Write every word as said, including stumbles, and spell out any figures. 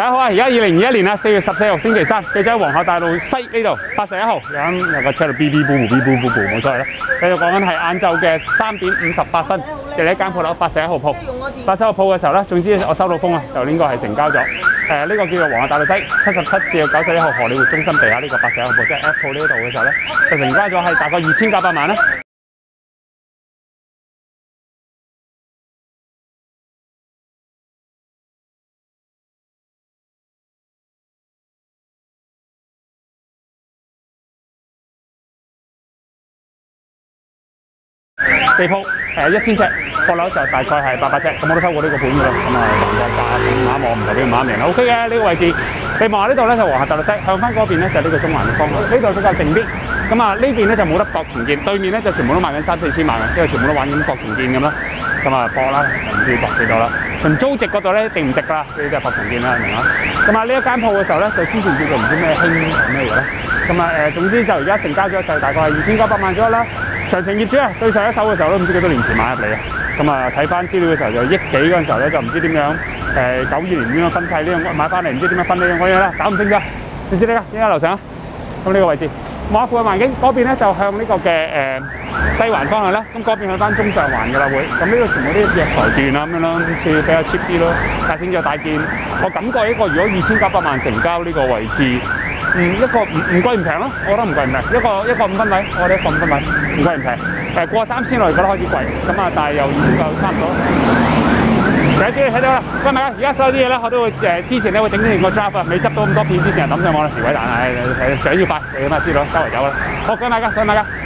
大家好啊！而家二零二一年啦，四月十四號星期三，記者喺皇后大道西呢度八十一號，有有個車度 B B 布布 B B 布布冇錯啦。繼續講緊係晏晝嘅三點五十八分，就係一間鋪頭八十一號鋪。八十一號鋪嘅時候咧，總之我收到風啊，就應該係成交咗。誒、呃、呢、這個叫做皇后大道西七十七至到九十一號荷里活中心地下呢個八十一號鋪，即係 Apple 呢度嘅時候咧，就成交咗係大概二千九百萬啦。地鋪誒一千尺，貨樓就大概係八百尺，咁我都收過呢個盤㗎啦。咁啊，橫個價咁啱我唔代表唔啱贏啦。O K 嘅呢個位置，你望下呢度咧就皇后大道西，向翻嗰邊咧就呢個中環嘅方向，呢度比較靜啲。咁啊呢邊咧就冇得博重建，對面咧就全部都賣緊三四千萬嘅，因為全部都玩緊博重建咁啦。咁啊博啦，唔知博幾多啦。從租值嗰度咧一定唔值㗎啦，呢啲係博重建啦，明嘛？咁啊呢一間鋪嘅時候咧，就之前叫做唔知咩興咩嘢啦。咁啊誒，總之就而家成交咗就大概係二千九百萬左右啦。長城業主啊，對上一手嘅時候都唔知幾多年前買入嚟啊。咁啊睇翻資料嘅時候就億幾嗰陣時候咧就唔知點樣誒九二年點樣分契呢樣買翻嚟，唔知點樣分呢樣嗰樣啦，搞唔清楚。知唔知呢個？點解樓上啊？咁呢個位置望下附近環境，嗰邊咧就向呢個嘅誒、呃、西環方向啦。咁嗰邊去翻中上環㗎啦會。咁呢度全部啲藥材段啊咁樣咯，好似比較 cheap 啲咯。大升咗大件，我感覺一個如果二千九百萬成交呢個位置。嗯，一個唔唔貴唔平咯，我覺得唔貴唔平。一個一個五分位，我覺得一個五分位唔貴唔平。誒過三千我哋覺得開始貴，咁啊但係又二千九差唔多。第一支你睇到啦，今日而家所有啲嘢咧，我都會誒之前咧會整成個 draft 啊，未執到咁多片之前抌上網啦，時鬼蛋啊！誒誒，想要快，你咁啊知道，周圍走啦。好，再買㗎，再買㗎。